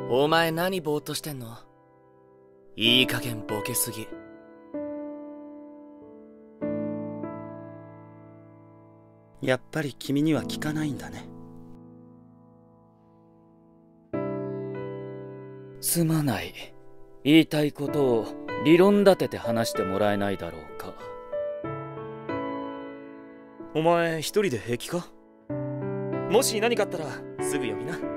お前何ぼーっとしてんの？いい加減ボケすぎ。 やっぱり君には聞かないんだね。 すまない。言いたいことを理論立てて話してもらえないだろうか。 お前一人で平気か？もし何かあったらすぐ呼びな。